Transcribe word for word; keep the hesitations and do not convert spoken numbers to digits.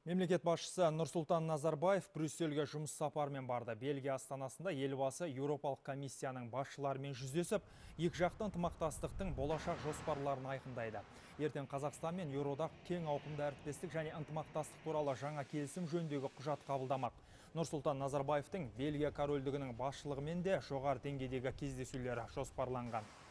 Мемлекет басшысы Нұрсұлтан Назарбаев Брюссельге жұмыс сапарымен барды. Бельгия астанасында елбасы Еуропалық комиссияның басшыларымен жүздесіп, екіжақты ынтымақтастықтың болашақ жоспарларын айқындайды. Ертең Қазақстан мен Еуроодақ кең ауқымды әріптестік және ынтымақтастық туралы жаңа келісім жөніндегі құжат қабылдамақ. Нұрсұлтан Назарбаевтың Бельгия корольдігінің басшылығымен де жоғары деңгейдегі кездесулері жоспарланған.